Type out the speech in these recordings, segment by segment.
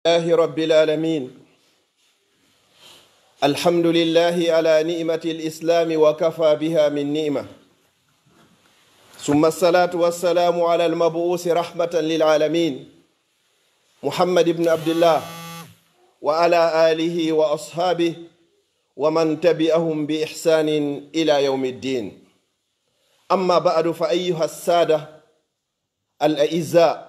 الله رب العالمين. الحمد لله على نعمة الإسلام وكفى بها من نعمة، ثم الصلاة والسلام على المبعوث رحمة للعالمين محمد بن عبد الله وعلى آله وأصحابه ومن تبعهم بإحسان إلى يوم الدين. أما بعد، فأيها السادة الأعزاء،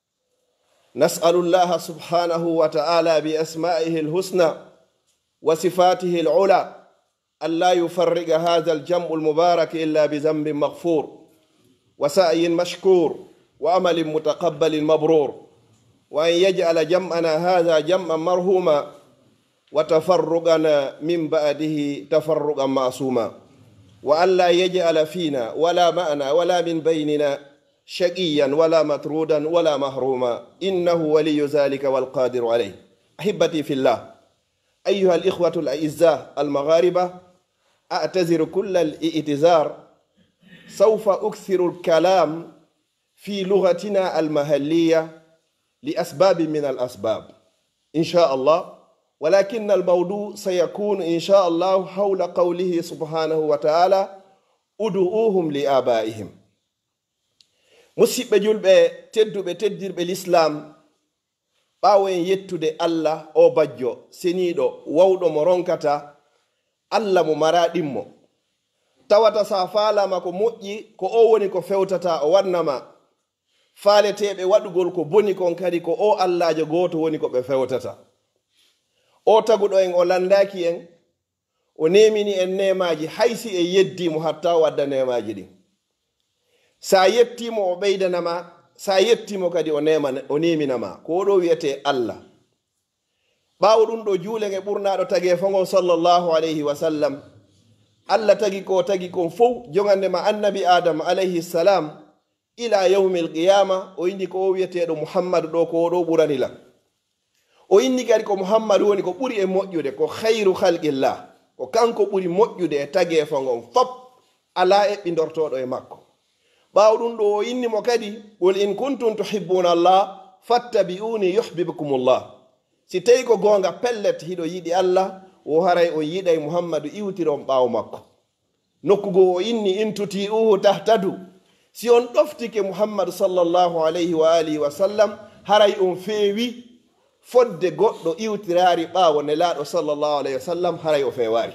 نسأل الله سبحانه وتعالى بأسمائه الحسنى وصفاته العلى ألا يفرق هذا الجمع المبارك إلا بذنب مغفور وسعي مشكور وعمل متقبل مبرور، وأن يجعل جمعنا هذا جمعا مرحوما وتفرقنا من بعده تفرقا معصوما، وألا يجعل فينا ولا معنا ولا من بيننا شقيا ولا مطرودا ولا محروما، إنه ولي ذلك والقادر عليه. أحبتي في الله، أيها الإخوة الأعزاء المغاربة، أعتذر كل الاعتذار، سوف أكثر الكلام في لغتنا المحلية لأسباب من الأسباب إن شاء الله، ولكن الموضوع سيكون إن شاء الله حول قوله سبحانه وتعالى: ادعوهم لآبائهم. musidɓe julɓe tedduɓe teddirɓe l'islam, ɓaawen yettude Allah o bajjo seniiɗo wawɗo mo ronkata, Allah mo maraɗinmo, tawata sa faalama ko moƴƴi ko o woni ko fewtata o wannama, faaleteɓe waɗugol ko boni kon kadi ko o Allahjo gooto woni ko ɓe fewtata. O taguɗo en o landaki en, o nemini en nemaji haysi e yeddimo hatta o wadda nemaji ɗin. sa yettimo o ɓeydanama, sa yettimo kadi o neminama. ko ɗo wiyete Allah. ɓawo ɗum ɗo juulen e ɓurnaɗo tagi fongon sallallahu alayhi wa sallam, Allah tagi kon fof jogandema annabi Adam alayhi salam ila yawmi alqiyama. o indi ko o wiyeteɗo Muhammadu ɗo ko ɗo ɓuranila. o indi kadi ko Muhammadu woni ko ɓuri e moƴƴude, ko khayru khalqillah, ko kanko ɓuri moƴƴude e tagi fongon fop, ala eɓɓidortoɗo e makko. ɓaawo ɗum ɗo o innimo kadi: qul in kuntum tuhibbuna Allah fattabi'uni yuhibbukumullah. si tawi ko goonga pellet hiɗo yiɗi Allah, o haray o yiɗay Muhammadu iwtiron ɓaawo makko. nokkugo o inni: in tuti'uhu tahtadu. si on ɗoftike Muhammadu sallallahu alayhi wa alihi wa sallam, haray on feewi fodde goɗɗo iwtiraari ɓaawo nelaaɗo sallallahu alayhi wa sallam, haray o feewaari.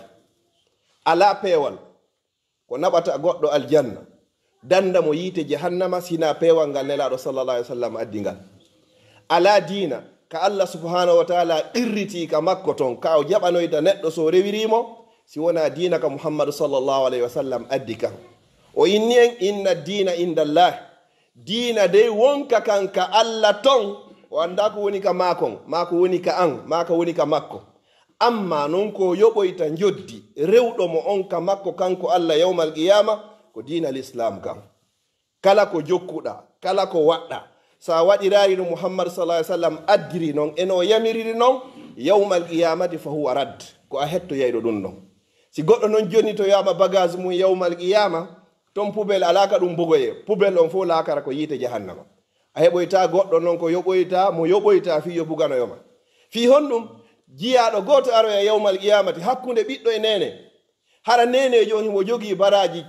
ala peewal ko naɓata goɗɗo aljanna, danda mo yiite jahannama, sina peewal ngal nelaaɗo sallallahu alayhi wa sallam addingal. ala diina ka Allah subhanahu wa taala qirriti ka makko ton, ka o jaɓanoyta neɗɗo so rewirimo, si wona diina ka Muhammadu sallallahu alayhi wa sallam addi kan. o inni en: inna diina indallah. diina dey wonka kan ka Allah ton, o anda ko woni ka makon, mako woni ka an, maka woni ka makko. amma non ko yoɓoyta joddi rewɗo mo on ka makko kanko Allah yawmal qiyama, ko diina l'islam kam. kala ko jokkuɗa, kala ko waɗɗa, sa waɗirari no Muhammad sallallahu alaihi wasallam addiri noon, eno yamiriri noon, yawmal qiyamati fa huwa rad, ko a hettoyayɗo ɗum noon. si goɗɗo noon joni to yama bagage mum yawmal qiyama, ton poubel alaka ɗum bogoye, poubel on fo lakara ko yiite jahannama. a heɓoyta goɗɗo noon ko yoɓoyta mo yoɓoyta fi yo buganoyoma. fi honɗum jiyaɗo goto aroya yawmal qiyamati hakkunde ɓiɗɗo e nene, hara nenejo on himo jogi baraji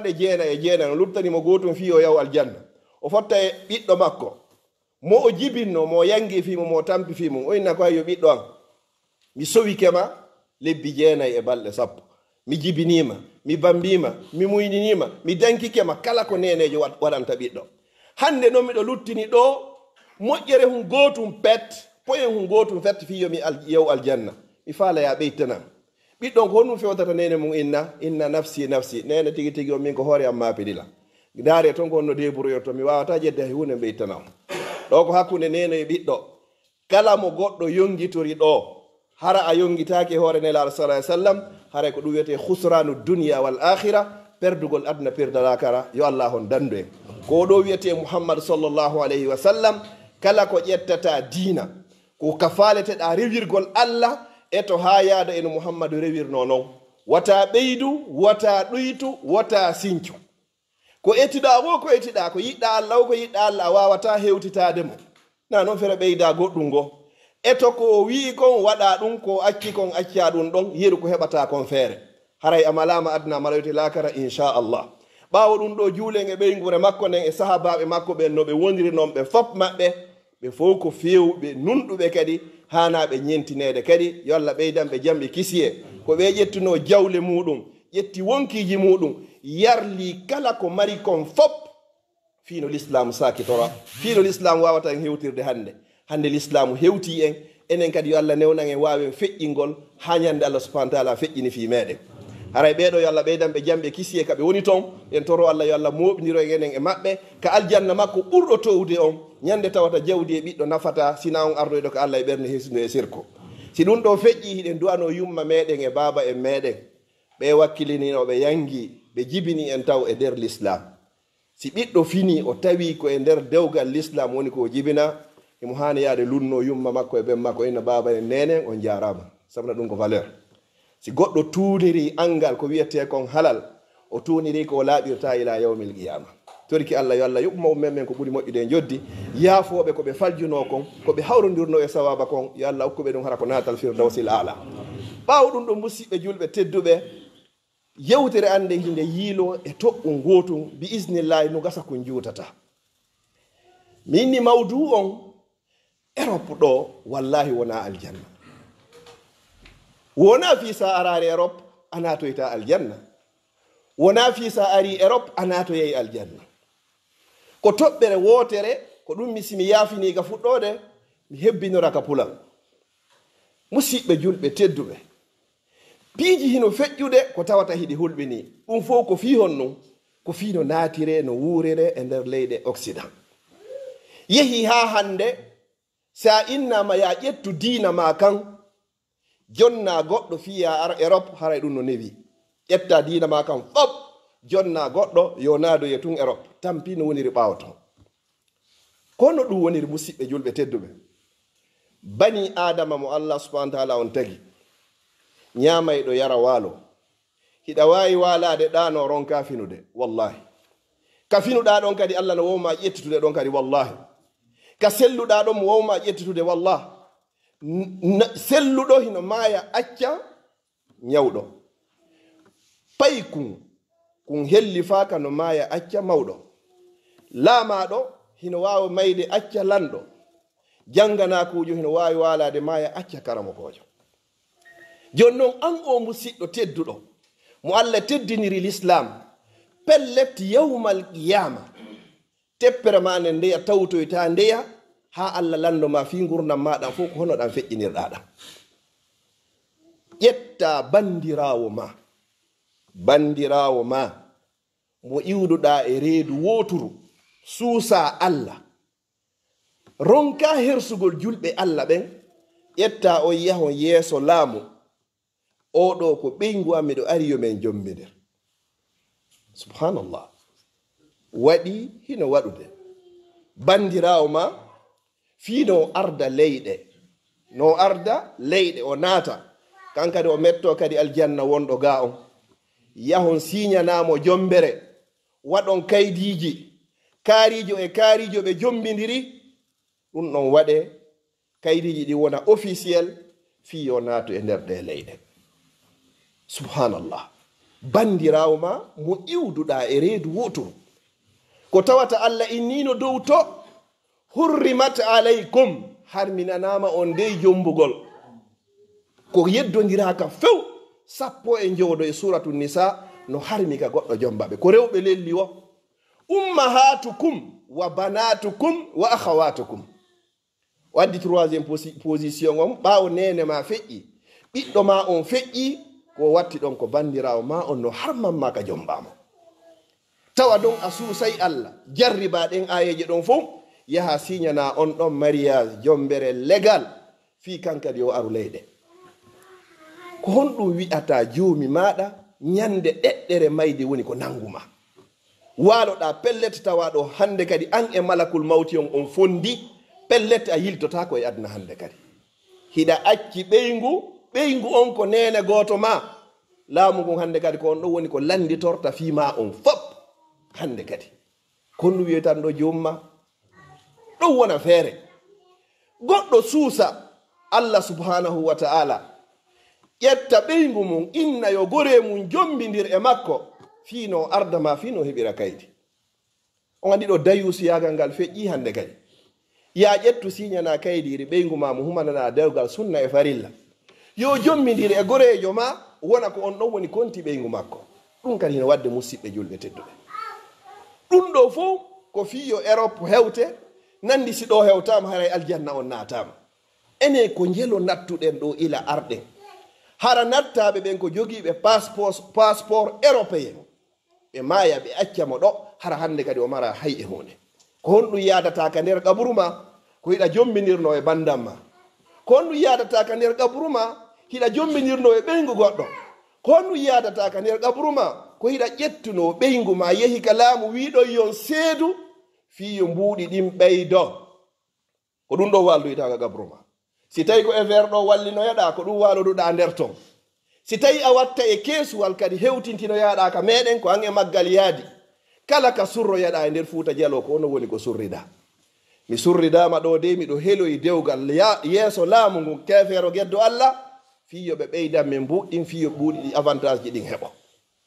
99 no luttanimo gotum fi o yaw aljanna. o fotta e ɓiɗɗo makko mo o jibinno, mo yangi fimo, mo tampi fimo, o inna ko hayyo ɓiɗɗo an, mi sowikema lebbi 9 e balɗe 10, mi jibinima, mi bambima, mi muyninima, mi dankikema kala ko nenejo waɗanta ɓiɗɗo. hande noon miɗo luttini ɗo moƴƴere hun gotum pet, poyen hun gotum fet fiyo mi yew aljanna, mi faalaya ɓeytanam. ɓiɗɗon ko honɗum fewtata nene mum: inna nafsi nafsi. nene tigi tigi o min ko hoore am mapidila, daare ton ko honno debrouilleur to, mi wawata jedde hay hunde ɓeytanam. ɗo ko hakkunde nene e ɓiɗɗo. kala mo goɗɗo yongitori ɗo, hara a yongitaki hoore nelaɗo sallallahu alaihi wasallam, haray ko ɗum wiyete khusranu dunya wal akhira, perdugol adna perdalakara. yo Allah hon dandu en. ko ɗo wiyete Muhammad sallallahu alayhi wa sallam, kala ko ƴettata diina, ko kafaleteɗa rewirgol Allah, e to ha yaada eno Muhammadu rewirno noon, wata ɓeydu, wata ɗuytu, wata sincu. ko ettiɗa ko ettiɗa, ko yiɗɗa Allah ko yiɗɗa Allah, a wawata hewtitade mo. na noon fere ɓeyda goɗɗum ngo. eto ko wi kon waɗa ɗum ko acci kon acca ɗum ɗon yeru ko heɓata kon feere haray amalama adna malayote lakara inchallah ɓawo ɗum ɗo juulen e ɓeygure makko nden e sahabaɓe makko ɓen no ɓe wondiri noon ɓe fop maɓɓe ɓe fof ko fewɓe nunɗuɓe kadi hanaɓe ñentinede kadi yo Allah ɓeydanɓe jamɓe kisiye ko ɓe ƴettuno jawle muɗum ƴetti wonkiji muɗum yarli kala ko mari kon fop fiino l'islam sakitora fiino l'islam wawata en hewtirde hande l'islam hewti en enen kadi yo Allah newnan en wawen feƴƴingol ha ñande Allah subahana taala feƴƴini fi meɗen haray ɓeɗo yo Allah ɓeydanɓe jamɓe kisiye kaɓe woni toon en toro Allah yo Allah moɓidiro enen e maɓɓe ka aljanna makko ɓurɗo towde on ñande tawata jawdi e ɓiɗɗo nafata sina on ardoyɗo ko Allah e ɓerde hesino e sirko si ɗum ɗo feƴƴi hiɗen duwano yumma meɗen e baba en meɗen ɓe wakkilininoɓe yangi ɓe jibini en taw e nder l'islam si ɓiɗɗo fini o tawi ko e nder dewgal l'islam woni ko jibina imo hani yaade lunno yumma makko e ɓen makko ina baba en nenen on jarama sabuna ɗum ko valeur si goɗɗo tuuniri angal ko wiyete kon halal o tuuniri ko laaɓirta ila yawmil qiyama torki Allah yo Allah yuɓma men ko ɓuri moƴƴude e joddi yaafoɓe ko ɓe faljuno kon ko ɓe hawrodirno e sawaba kon yo Allah hokkuɓe ɗum hara ko natal firdawsil ala ɓawo ɗum ɗo musidɓe julɓe tedduɓe yewtere ande hinde yiilo e toɓɓum gotum bi isnillahi no gasa ko juutata minni mawdu on Europe ɗo wallahi wona aljanna wona fi sa arare Europe anatoyta aljanna wona fi sa ari Europe anatoyey aljanna ko toɓɓere wotere ko ɗum misimi yaafiniga fuɗɗode mi hebbinora ka pulam musidɓe julɓe tedduɓe piiji hino feƴƴude ko tawata hiɗi hulɓini ɗum fof ko fi hon ko fi no naatire no wuurire e nder leyɗe occident yehi ha hande sa innama ya ƴettu diina ma kan jonna goɗɗo fiya ar Europe haray ɗum no newi ƴetta diina ma kan fop jonna goɗɗo yo naadoye tun Europe tampi no woniri ɓawo ton kono ɗum woniri musidɓe julɓe tedduɓe bani adama mo Allah subhanahu wa taala on tagi ñamayɗo yara waalo hiɗa wawi walade ɗano ronka finude wallahi ka finuɗa ɗon kadi Allah no wowma ƴettitude ɗon kadi wallahi ka selluɗa ɗon mo wowma ƴettitude wallah selluɗo hino maya acca ñawɗo pay kun helli fa ka no maya acca mawɗo laamaɗo hino wawi mayde acca lanɗo janganakujo hino wawi walade maya acca karamokojo jon noon an o musidɗo tedduɗo mo Allah teddiniri l'islam pellet yawmal qiyama teppere ma ne ndeya tawtoyta ndeya ha Allah lando ma fi gurdam maɗa fof ko hono ɗan feƴƴinirɗa ɗam ƴetta bandirawo ma mo iwduɗa e reedu woturu suusa Allah ronka hersugol julɓe Allah ɓen ƴetta on yahon yeeso laamu oɗo ko ɓeygu am miɗo ari yo men jommidir subhanallah waɗi hino waɗude bandirawo ma fiino arda leyɗe o naata kankadi o metto kadi aljanna wonɗo ga on yahon siñanamo jombere waɗon kaydiji kaarijo e kaarijo ɓe jombidiri ɗum ɗon waɗe kaydiji ɗi wona officiel fi yo naato e nder ɗe leyɗe subhanallah bandirawo ma mo iwduɗa e reedu woturu ko tawata Allah innino dow to hurrimat alaykum harminanama on nde jombugol ko yeddodiraka few sappo e jowdo e suratu nisa no harmika goɗɗo jombaɓe ko rewɓe lelli o ummahatukum wa banatukum wa akhawatukum waddi troisiéme position on ɓawo nene ma feƴƴi ɓiɗɗo ma on feƴƴi ko watti ɗon ko bandirawo ma on no harmanma ka jombama tawa ɗon a suusay Allah jarriba ɗen ayeje ɗon fof yaha signana on ɗon mariage jombere légal fi kankadi yo aru leyɗe ko honɗum wi'ata joomi maɗa ñande ɗeɗɗere mayde woni ko nanguma waloɗa pellet tawaɗo hande kadi an e malakul mawti on fondi pellet a yiltota ko e aduna hande kadi hiɗa acci ɓeygu on ko nene goto ma laamu ngun hande kadi ko on ɗo woni ko landitorta fima on fop hande kadi konnu wiyetan ɗo jomma ɗum wona feere goɗɗo suusa Allah subhanahu wa ta'ala ƴetta ɓeygu mum inna yo gore mum jombidir e makko fino ardama fino heɓira kaydi. On andi ɗo dayusiyagal ngal feƴƴi hande kadi ya ƴettu siñana kaydiri ɓeygu ma mo humanana dewgal sunna e farilla yo jombidir e gorejo ma wona ko on ɗon woni konti ɓeygu makko. ɗum kadi hino wadde musidɓe julɓe tedduɓe. ɗum ɗo fof ko fiyo Europe hewte nandi si ɗo hewtama haray aljanna on natama. ene ko jelo nattuɗen ɗo ila arɗen hara nattaɓe ɓen ko jogiiɓe passeport européen ɓe maya ɓe accamo ɗo hara hande kadi o mara hay e hunde ko honɗum yadata ka nder kaburu ma ko hiɗa jombinirno e bandam ma, ko honɗum yadata ka nder kaburu ma hiɗa jombinirno e ɓeygu goɗɗo, ko honɗum yadata ka nder kaburu ma ko hiɗa ƴettuno ɓeygu ma yehi ka laamu wiɗon yon seedu fiyo mbuuɗi ɗin ɓeydo ko ɗum ɗo walloyta kaburu ma. si tawi ko e ver ɗo wallinoyaɗa ko ɗum waloduɗa nder ton. si tawi a watta e keesuwal kadi hewtintinoyaɗa ka meɗen ko an e maggal yaadi kala ka surroyaɗa e nder Fuuta Jalo ko ono woni ko surrida. mi surridama ɗo de miɗo heloyi dewgal yeeso laamu ngu kefeero geddo Allah fiyo ɓe ɓeydan min mbuɗɗin fiyo ɓuuɗi ɗi avantage ji ɗin heɓo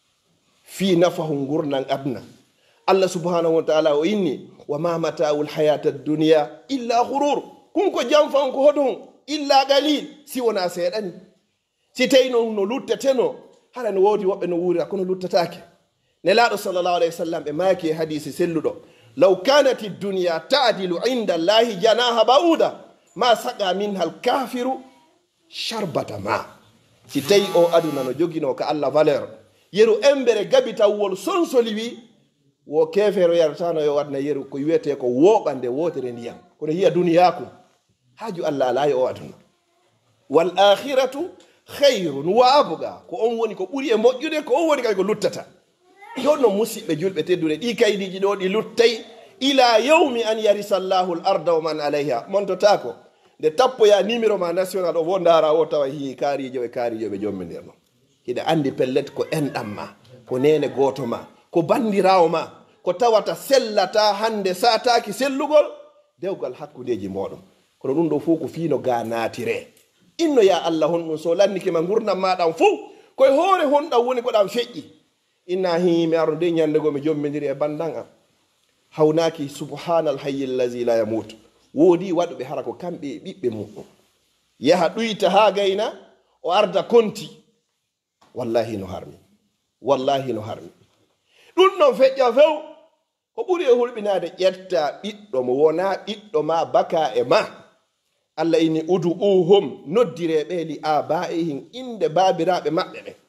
fi nafahu gurnan adna. Allah subhanahu wa ta'ala o inni wa ma mata'ul hayata dunya illa ghurur. kun ko jamfan ko hoɗum illa galil si wona seeɗani. si tawi no luttateno hara no woodi woɓɓe no wuurira kono luttatake. nelaɗo sallallahu alayhi wa sallam ɓe maaki e hadisi selluɗo law kanat dunya ta'dilu inda allahi janaha ba'uda ma saqa minha alkafiru sharbata ma. si tawi o aduna no jogino ka Allah valeur yeru embere gabi tawwol sonsoli wi wo kefeero yaratano yo wadna yeru ko wiyete ko woɓande wotere ndiyam kono hiya duniyaku haaju Allah ala o aduna. wal akhiratu khayrun wa abga ko on woni ko ɓuri e moƴƴude ko on woni kay ko luttata. jonno musidɓe julɓe teddude ɗi kaydiji ɗo ɗi luttay ila yawmi an yarisallahu l arda wa man alayha. montotako nde tappoya numéro ma national o wo ndara o tawa hi kaarijo e kaarijo ɓe jommidirno hiɗa andi pellet ko enɗam ma ko nene goto ma ko bandirawo ma ko tawata sellata hande sataki sellugol dewgal hakkudeji moɗon. kono ɗum ɗo fof ko fiino ga natire. inno ya Allah honɗum so lannikima gurnam maɗan fof koye hoore honɗam woni ko ɗam feƴƴi. inna himi aro nde ñandego mi jommidiri e bandan am hawnaki subhanal hayyi llazi la yamut. woodi waɗuɓe hara ko kamɓe e ɓiɓɓe muɗum yaha ɗuyta ha gayna o arda konti. wallahi no harmi, wallahi no harmi. ɗum ɗon feƴƴa few ko ɓuri e hulɓinade ƴetta ɓiɗɗo mo wona ɓiɗɗo ma baka e ma. Allah ini udu'uhum noddireɓe li abaihim inde babiraɓe maɓɓe ɓe.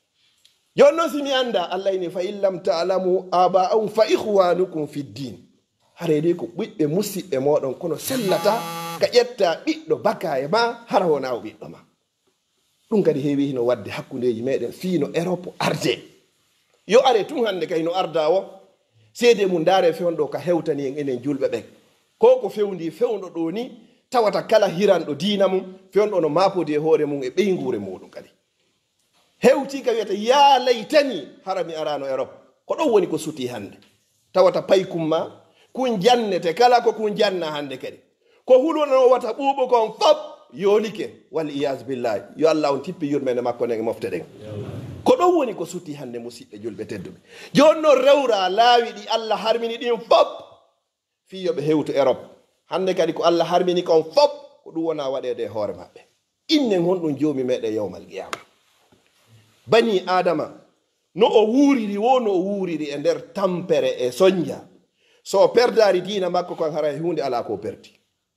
jonnon simi anda Allah ini fa in lam ta'lamu aba'ahum fa ikhwanukum fi ddin. harede ko ɓiɓɓe musidɓe moɗon kono sellata ka ƴetta ɓiɗɗo baka e ma hara wona o ɓiɗɗo ma. ɗum kadi heewi hino wadde hakkundeji meɗen fiino Europe arde. yo are tun hande kay no arda o seede mum ndaare fewnɗo ka hewtani en enen julɓe ɓen ko fewndi fewnɗo ɗo ni tawata kala hiranɗo diina mum fewnɗo no mapodi e hoore mum e ɓeygure muɗum kadi hewti ka wiyata ya laytani hara mi arano Europe ko ɗon woni ko suti hande tawata paykum ma kun jannete kala ko kun janna hande kadi ko hulono wata ɓuuɓo kon fop yolike wal iyas billahi yo Allah on tippi yurmene makko nen e mofte ɗen ko ɗon woni ko suti hande musidɓe julɓe tedduɓe. joni noon rewra laawi ɗi Allah harmini ɗin fop fiyoɓe hewtu Europe hande kadi ko Allah harmini kon fop ko ɗum wona waɗede e hoore maɓɓe. innen honɗum joomi meɗen yawmal qiyama. bani adama no o wuuriri wo no o wuuriri e nder tampere e soñja so perdari diina makko kon hara e hunde ala ko perdi.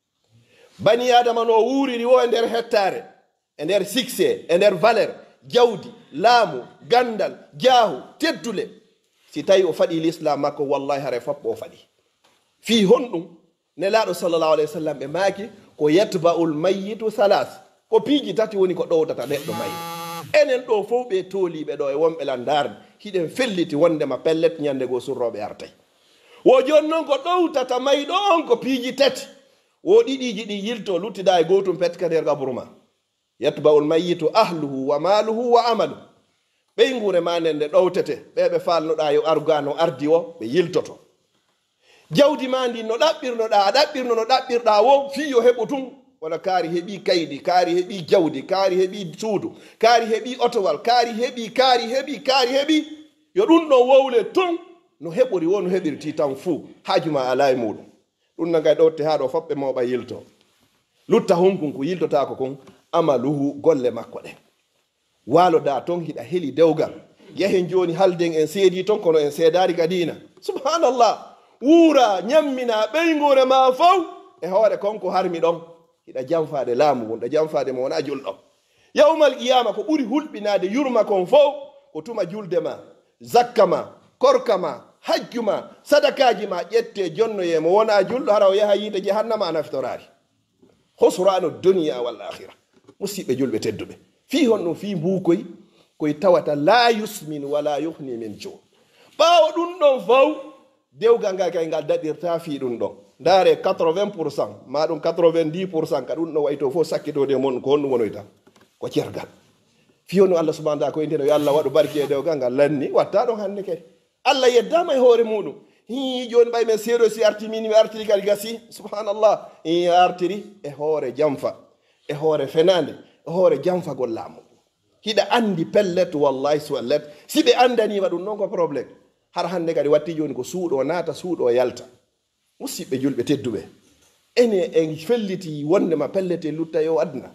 bani adama no o wuuriri wo e nder hettare e nder succès e nder valeur jawdi laamu gandal jaahu teddule si tawi o faɗi l'islam makko wallahi hara foppo o faɗi. fi honɗum nelaɗo sallallahu alayhi wa sallam ɓe maaki ko yatba'ul mayyitu salas ko piiji tati woni ko ɗowdata neɗɗo mayi. enen ɗo fof ɓe tooliɓe ɗo e wonɓe landarde hiɗen felliti wondema pellet ñande goo surroɓe artay. wo joni noon ko ɗowtata mayɗo on ko piiji tati wo ɗiɗiji ɗi yilto luttida e gotum petka nder gaburu ma. yatba'ul mayyitu ahluhu wa maluhu wa amalu. ɓeygure ma nden nde ɗowtete ɓeɓe falnoɗa yo arga no ardi o ɓe yiltoto. jawdi ma ndi no ɗaɓɓirnoɗa a ɗaɓɓirno no ɗaɓɓirɗa wo fiyo heɓo tun wala kaari heɓi kaydi, kaari heɓi jawdi, kaari heɓi suudu, kaari heɓi otowal, kaari heɓi yo ɗum ɗon wowle ton no heɓori wo no heɓirti tan fuu haajuma ala e muɗum. ɗum nagay ɗotte haa ɗo foɓɓe mawɓa yilto lutta hunkun ko yiltotako kon amaluhu golle makko ɗen waloda ton hiɗa heli dewgal yahen joni halden en seedi ton kono en seedari gadina subhanallah wuura ñammina ɓeygore ma fof e hoore konko harmi ɗon hiɗa jamfade laamu mum ɗa jamfade mo wona julɗo yawmal qiyama ko ɓuri hulɓinade yurma kon fof ko tuma julde ma zakka ma korka ma hajju ma sadakaji ma ƴette jonnoye mo wona julɗo hara o yaha yiide jahannama a naftorari husranu duniya wal akhira musidɓe julɓe tedduɓe fi hon ɗum fi mbukoy koye tawata la yusmin wala yuhni min jo ɓawo ɗum ɗon fof dewgal ngal kay ngal daɗirta fi ɗum ɗon ndaare 80% ma ɗum 90% ka ɗum ɗo wayto fof sakkitode mon ko honɗum wonoyta ko cergal fi honno Allah subhanahu wa ta'ala ko inteno yo Allah waɗu barke e dewgal ngal lanni watta ɗon hannde kadi Allah yeddama e hoore muɗum hi joni ɓay men seeɗo si artimini mi artiri kadi gasi subhanallah i artiri e hoore jamfa e hoore fenande e hoore jamfagol laamu hiɗa andi pellet wallahi suwallet si ɓe andanima ɗum noon ko probléme har hande kadi watti joni ko suuɗo naata suuɗo yalta musidɓe julɓe tedduɓe ene en felliti wondema pellete lutta yo adna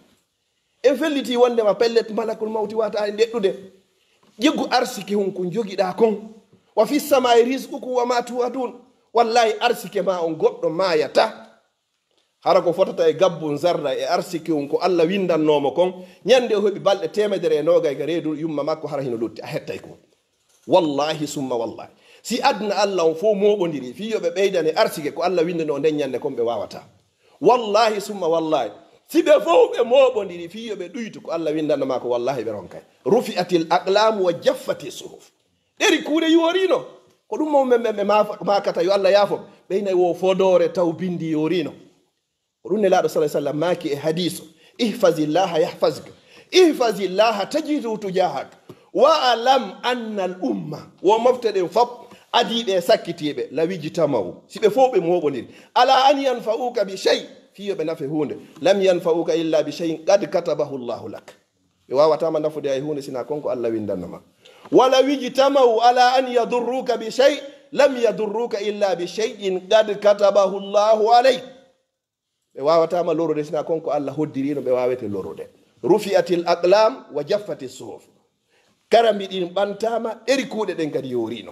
en felliti wondema pellet malakul mawti wata e ndeɗɗude jeggu arsike hun ko joguiɗa kon wa fi samai risqukum wa ma tu'adun wallahi arsike ma on goɗɗo mayata hara ko fotata e gabbun zarra e arsike on ko Allah windannomo kon ñande o heɓi balɗe 120 ga reedu yumma makko hara hino lutti a hettay ko wallahi summa wallahi si adna Allah on fo moɓodiri fi yoɓe ɓeydane arsike ko Allah windano nden ñande kon ɓe wawata wallahi summa wallahi si ɓe fof ɓe moɓodiri fi yoɓe ɗuytu ko Allah windanoma ko wallahi ɓe ronkay rufi'atil aqlamu wa jaffati suhuf ɗeri kuuɗe yorino ko ɗum moɓe makata yo Allah yaafo ɓeynayi wo fodore taw bindi yorino ko ɗum nelaɗo sa sallam maki e hadiso ihfazillaha yahfazka ihfazillaha tajidu tujahak wa alam anna al umma wo mofteɗen fop adiɓe sakkitiɓe lawiji tamawu si ɓe fof ɓe moɓodiri ala an yanfa'uka bi shay fiyoɓe nafe hunde lam yanfa'uka illa bi shayin qad katabahu llahu lak ɓe wawatama nafude ay hunde sina konko Allah windannoma wala wiji tamawu ala an yadurruka bi shay lam yadurruka illa bi shayin qad katabahu llahu alayk ɓe wawatama lorode sina konko Allah hoddirino ɓe wawete lorode rufi'atil aqlam wa jaffati suhuf karambi ɗin ɓantama ɗeri kuuɗe ɗen kadi yorino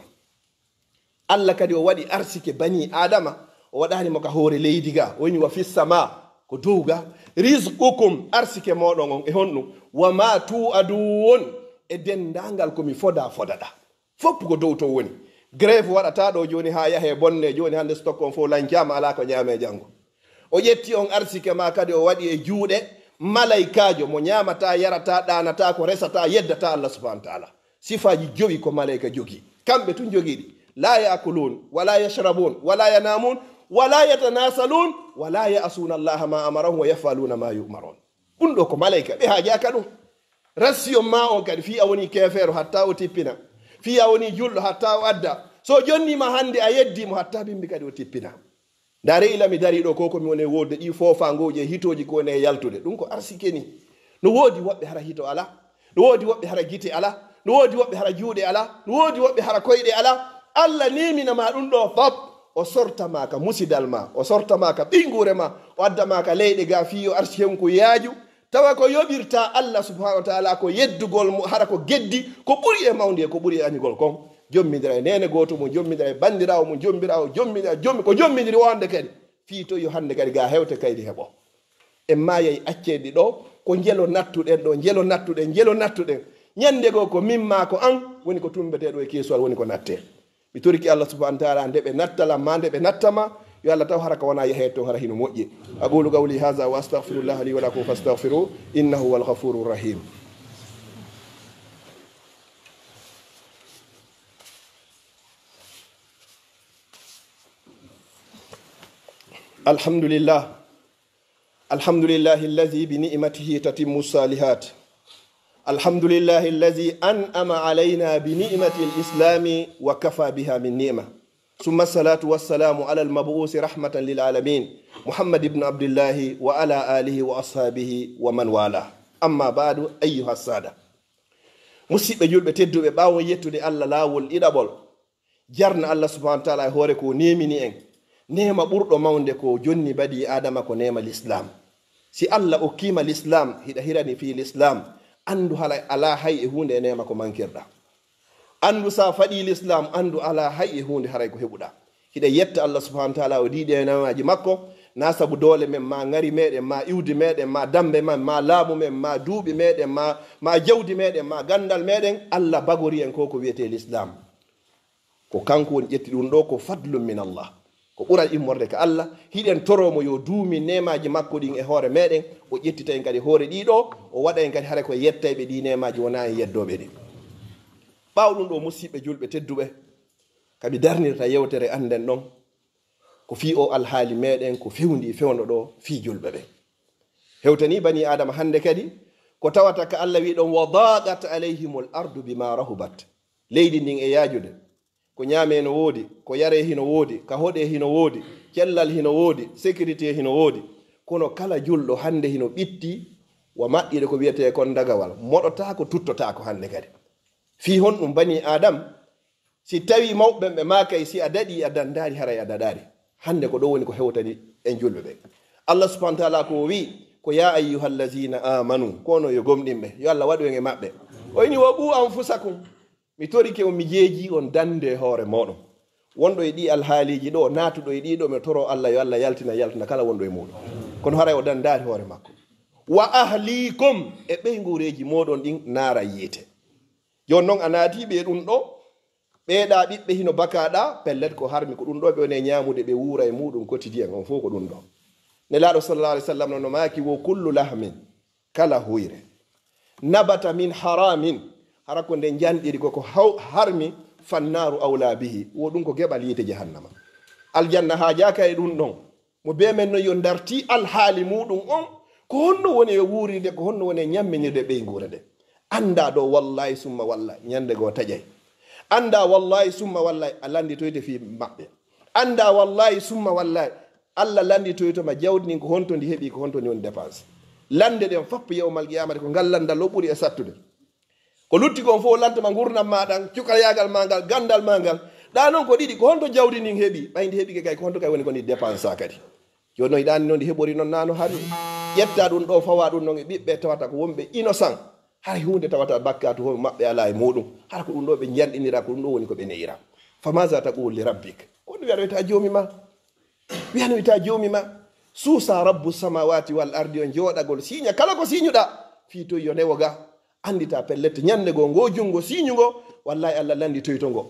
Allah kadi o waɗi arsike bani adama o waɗanimo ka hoore leydi ga woni wa fi sama ko dowga risqukum arsike moɗon on e honɗum wa ma tu'adun e dendagal komi fodaɗa fopp ko dow to woni grève waɗata ɗo joni ha yahe bonne joni hande stock on fof lancama ala ko ñaame janggo o ƴetti on arsike ma kadi o waɗi e juuɗe malaikajo mo ñamata yarata ɗanata ko resata yeddata Allah subhanahu wa ta'ala sifaji jowi ko malaika jogi kamɓe tun jogiɗi la yakulun wala yashrabun wala yanamun wala yatanasalun wala ya'suna Allah ma amarahum wa yafaluna ma yu'marun ɗum ɗo ko malaika ɓe haajaka ɗum ration ma on kadi fi a woni kefeero hatta o tippina fi a woni julɗo hatta o adda so jonnima hande a yeddimo hatta bimbi kadi o tippina ndare ilami dari ɗo ko komi woni wodde ɗi fofangoji e hitoji ko woni yaltude ɗum ko arsike ni no woodi woɓɓe hara hito ala no woodi woɓɓe hara gite ala no woodi woɓɓe hara juuɗe ala no woodi woɓɓe hara koyɗe ala Allah neminama ɗum ɗo fop o sortama ka musidal ma o sortama ka ɓingure ma o addama ka leyɗe ga fiyo arsike ko yaaju tawa ko yoɓirta Allah subhanahu wa ta'ala ko yeddugol mo hara ko geddi ko ɓuri e mawdi e ko ɓuri e añugol kon jommidira e nene goto mum jommidira e bandirawo mum jommirawo jommidira ko jommidiri wonde kadi fi to yo hande kadi ga hewte kaydi heɓo en mayayi accedi ɗo ko jelo nattuɗen ɗo jelo nattuɗen ñande go ko mimma ko an woni ko tumbeteɗo e kesuwal woni ko natte mi toriki Allah subhanahu wa ta'ala nde ɓe nattala ma nde ɓe nattama yo Allah taw hara ka wona yehe to hara hino moƴƴi aqulu qawli hadha wa astaghfirullah li wa lakum fastaghfiru innahu wal ghafurur rahim alhamdulillah alladhi bi ni'matihi tatimmu salihat alhamdulillah alladhi an'ama alayna bi ni'mati al-islam wa kafa biha min ni'ma ثم الصلاة والسلام على المبعوث رحمة للعالمين محمد بن عبد الله وعلى آله وأصحابه ومن والاه. أما بعد أيها السادة musidɓe julɓe tedduɓe ɓawo yettude Allah laawol ɗiɗaɓol jarna Allah subhanahu wa ta'ala hoore ko nemini en nema ɓurɗo mawde ko jonni badi adama ko nema l'islam. si Allah okkima l'islam hiɗa hirani fi l'islam andu hala ala hay e hunde e nema ko mankirɗa. andu sa faɗi l'islam andu ala hay e hunde haray ko heɓuɗa. hiɗa yetta Allah subhanahu wa ta'ala o diɗi e nemaji makko na sabu doole men ma ngari meɗen ma iwdi meɗen ma dambe men ma laamu men ma duuɓi meɗen ma jawdi meɗen ma gandal meɗen. Allah bagori en ko wiyete l'islam ko kanko woni ƴetti ɗum ɗo ko fadlum min Allah ko ɓural immorde ka Allah. hiɗen toromo yo duumi nemaji makko ɗin e hoore meɗen o ƴettita en kadi hoore ɗiɗo o waɗa en kadi haara ko yettayɓe ɗi nemaji wona en yeddoɓe ɗi. ɓaw ɗum ɗo musidɓe julɓe tedduɓe kaɓe darnirta yewtere anden ɗon ko fi o alhaali meɗen ko fewndi fewno ɗo fi julɓe ɓe. hewtani bani adama hande kadi ko tawata ka Allah wi ɗon wa daqat alayhimul ardu bima rahubat. leydi ndin e yaajude ko ñaame hino woodi ko yare hino woodi ka hoɗe hino woodi cellal hino woodi sécurité hino woodi kono kala julɗo hande hino ɓitti wa maƴƴide ko wiyete kon dagawal moɗota ko tuttota ko hande kadi fi hon ɗum bani adam si tawi mawɓe ɓe makay si a daɗi a dandari haray a daɗari. hande ko ɗo woni ko hewtani en julɓe ɓe. Allah subhanahu wa ta'ala ko wi ko ya ayyuhallazina amanu kono yo gomɗinɓe yo Allah waɗu en e maɓɓe o ini wa ɓu anfusakum mi torike on mi jeeji on dande hoore moɗon. wonɗo e ɗi alhaaliji ɗo natuɗo e ɗiɗo mi toro Allah yo Allah yaltina kala wonɗo e muɗum kono haray o dandari hoore makko. wa ahlikum e ɓeygureji moɗon ɗin naara yiite. jon noon a naatiɓe ɗum ɗo ɓeeɗa ɓiɓɓe hino bakaɗa pellet ko harmi ko ɗum ɗo ɓe woni ñamude ɓe wuura e muɗum quotidien on fof ko ɗum ɗo. nelaɗo sallallahu alaihi wasallam no maaki wo kullu lahmin kala huyre nabata min haramin hara ko nde janɗiri koko harmi fannaru awla bihi wo ɗum ko geɓal yiite jahannama. aljanna ha jaka e ɗum ɗon mo be men no yo darti alhaali muɗum on ko honno woni e wuuride ko honno woni e ñamminirde ɓeygure ɗe. anda ɗo wallahi summa wallahi ñande goo taƴay. anda wallahi summa wallahi a landitoyde fi maɓɓe. anda wallahi summa wallahi Allah landitoytoma jawdi nin ko honto ndi heeɓi ko honto ni woni dépense. lande ɗen fopp yewmal qiyamata ko ngallandal o ɓuuri e sattude ko lutti kon fof lantama gurnam maɗan cukal yagal ma ngal gandal ma ngal ɗa noon ko ɗiɗi ko honto jawdi nin heeɓi ɓayndi heeɓi kay ko honto kay woni ko ndi dépense a kadi. joni noon iɗani noon ndi heɓori noon nano hari ƴetta ɗum ɗo fawa ɗum noon e ɓiɓɓe tawata ko wonɓe innocent hay hunde tawata bakkatu hoɓe maɓɓe ala e muɗum hara ko ɗum ɗo ɓe janɗinira ko ɗum ɗo woni ko ɓe neyira. famaza taqul li rabbik ko ɗum wiyata jomi ma wiyano wita jomi ma suusa rabbu samawati wal ardi on jooɗagol siña kala ko siñuɗa fi toy yo newo ga andita pellette ñande go ngo jungo siñugo wallahi Allah landi toyto ngo.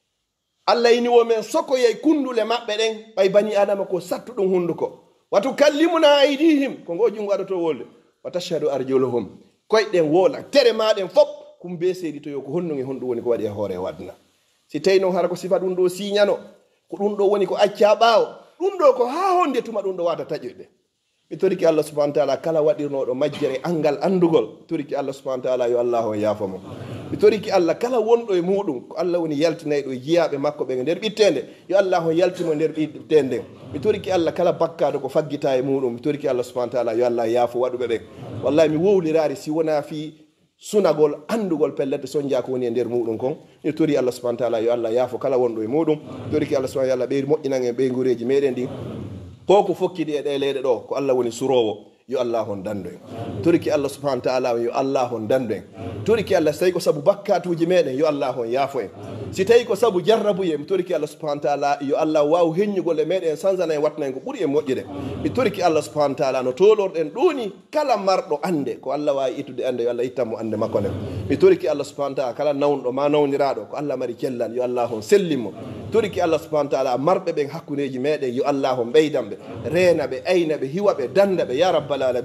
Allah ini wo men sokoyey kundule maɓɓe ɗen ɓay bani adama ko sattu ɗum hunduko watu kallimuna aydihim ko ngo jungo aɗa to wolde wa tashhadu arjuluhum koyɗen wola tere maɗen fop kum be seeɗi to yo ko honno e honɗum woni ko waɗi e hoore wadna. si tawi noon hara ko sifa ɗum ɗo siñano ko ɗum ɗo woni ko acca ɓaawo ɗum ɗo ko ha honde tuma ɗum ɗo wata taƴoyɓe. mi toriki Allah subhanahu wa ta'ala kala waɗirnoɗo majjere angal andugol toriki Allah subhanahu wa ta'ala yo Allah o yaafomo. mi toriki Allah kala wonɗo e muɗum ko Allah woni yaltinayɗo e jiyaɓe makko ɓe nder ɓittende yo Allah o yaltimo nder ɓittende. mi toriki Allah kala bakkaɗo ko faggita e muɗum mi toriki Allah subhanahu wa ta'ala yo Allah yaafo waɗuɓe ɓen. wallahi mi wowlirari si wona fi sunagol andugol pellette sonja ko woni e nder muɗum kon mi tori Allah subhanahu wa ta'ala yo Allah yaafo kala wonɗo e muɗum. toriki Allah subhanahu wa ta'ala ɓeydi moƴƴinan en ɓeygureji meɗen ɗi ko fokkidi e ɗe leyɗe ɗo ko Allah woni surowo yo Allah hon dando en. toriki Allah subhanahu wa ta'ala yo Allah hon dando en. toriki Allah so tawi ko sabu bakkatuji meɗen yo Allah hon yaafo en. si tawi ko sabu jarrabuye mi toriki Allah subhanahu wa ta'ala yo Allah waw heññugol e meɗen sansana en watna en ko ɓuuri e moƴƴude. mi toriki Allah subhanahu wa ta'ala no tolorɗen ɗoni kala marɗo ande ko Allah wawi ittude ande yo Allah ittanmo ande makko nden. mi toriki Allah subhanahu wa ta'ala kala nawnɗo ma nawniraɗo ko Allah mari cellal yo Allah hon sellinmo. toriki Allah subhanahu wa ta'ala marɓe ɓen hakkudeji meɗen yo Allah hon ɓeydanɓe reena ɓe ayna ɓe hiwa ɓe danda ɓe ya rabbal alamin.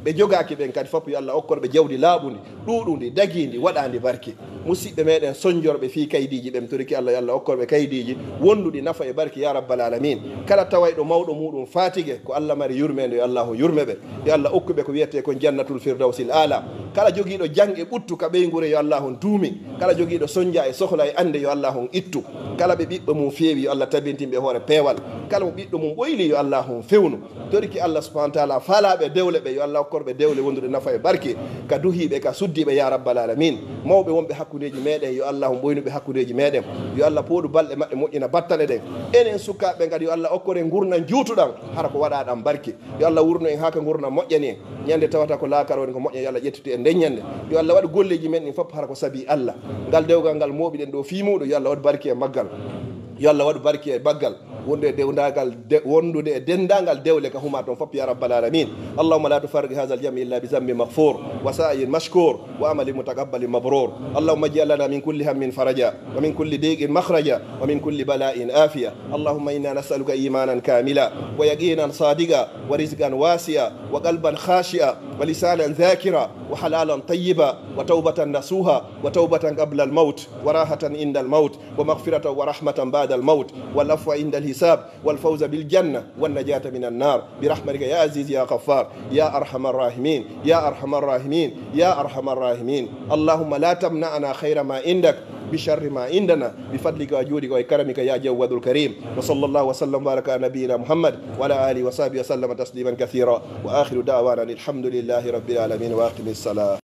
ɓe jogaaki ɓen kadi fof yo Allah okkorɓe jawdi laaɓundi ɗuuɗundi dagiindi waɗaandi barke musidɓe meɗen soñjorɓe fii kaydiiji ɓe mi toriki Allah yo Allah okkorɓe kaydiiji wonduɗi nafa e barke ya rabbal alamin kala tawayɗo mawɗo muɗum fatigue ko Allah mari yurmede yo Allah yurme ɓe yo Allah okkuɓe ko wiyete ko jannatul firdawsil ala kala jogiiɗo jange ɓuttu ka ɓeygure yo Allah on duumi kala jogiiɗo soñdia e sohla e ande yo Allah on ittu kala ɓe ɓiɓɓe mum feewi yo Allah tabintinɓe hoore peewal kala mo ɓiɗɗo mum ɓoyli yo Allah on fewnu toriki Allah subahana taala faalaɓe dewle ɓe yo Allah okkorɓe dewle wondude nafa e barke ka duhiɓe ka suddiɓe ya rabbal alamin mawɓe wonɓe hakkudeji meɗen yo Allah on ɓoynuɓe hakkudeji meɗen yo Allah pooɗu balɗe maɓɓe moƴƴina battane ɗen enen sukaɓe kadi yo Allah okkore gurnan juutuɗan hara ko waɗaɗan barke yo Allah wurno en haka gurnan moƴƴani en ñande tawata ko laakaro ko moƴƴa yo Allah ƴettude en nden ñande yo Allah waɗi golleji men ɗin fof hara ko saabi Allah ngal dewgal ngal moɓiɗen ɗo fimuɗo yo Allah waɗi barke e maggal yo Allah waɗu barke e baggal wondude e dendagal dewle ka huma toon fof ya rabbal alamin allahumma la tufarriq hadha aljami illa bi zambi maghfur wa sa'yin mashkur wa amali mutaqabbalin mabrur allahumma ij'al lana min kulli hammin faraja wa min kulli diqin makhraja wa min kulli bala'in afiya allahumma inna nas'aluka imanan kamila wa yaqinan sadiqa wa rizqan wasi'a wa qalban khashi'a wa lisanan dhakira wa halalan tayyiba wa tawbatan nasuha wa tawbatan qabla al-maut wa rahatan inda al-maut wa maghfiratan wa rahmatan ba'da الموت والعفو عند الحساب والفوز بالجنة والنجاة من النار برحمتك يا عزيز يا غفار يا أرحم الراحمين يا أرحم الراحمين يا أرحم الراحمين اللهم لا تمنعنا خير ما عندك بشر ما عندنا بفضلك وجودك وكرمك يا جواد الكريم وصلى الله وسلم وبارك على نبينا محمد وعلى آله وصحبه وسلم تسليما كثيرا وآخر دعوانا الحمد لله رب العالمين وأقم الصلاة